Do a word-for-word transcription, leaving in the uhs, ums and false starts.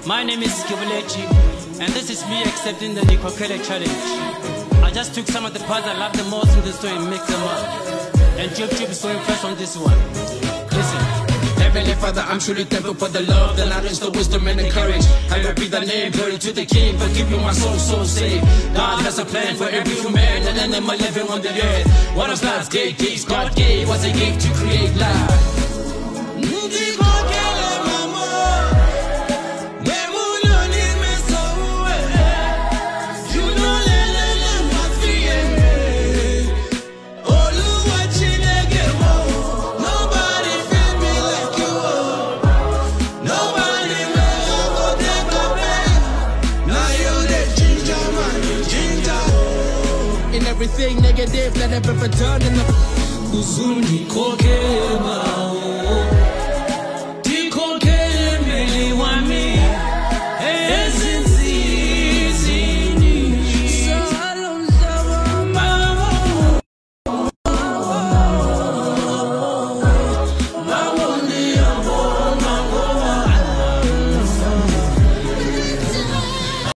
My name is Kibulechi, and this is me accepting the Nikokele challenge. I just took some of the parts I love the most in the story and mixed them up. And Jub Jub is going first on this one. Listen. Heavenly Father, I'm truly thankful for the love, the knowledge, the wisdom, and the courage. Hallowed be the name, glory to the King, for keeping my soul so safe. God has a plan for every human, and then am I living on the earth. One of God's great gifts God gave was a gift to create life. Everything negative, let it be returned in the Kuzuni Kokema.